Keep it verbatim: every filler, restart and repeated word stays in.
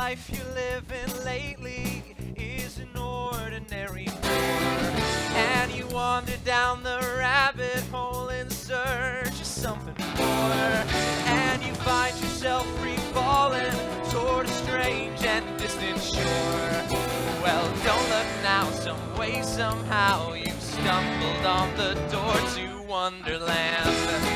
life you're living lately is an ordinary bore, and you wander down the rabbit hole in search of something more, and you find yourself free falling toward a strange and distant shore. Well, don't look now, some way, somehow you've stumbled on the door to Wonderland.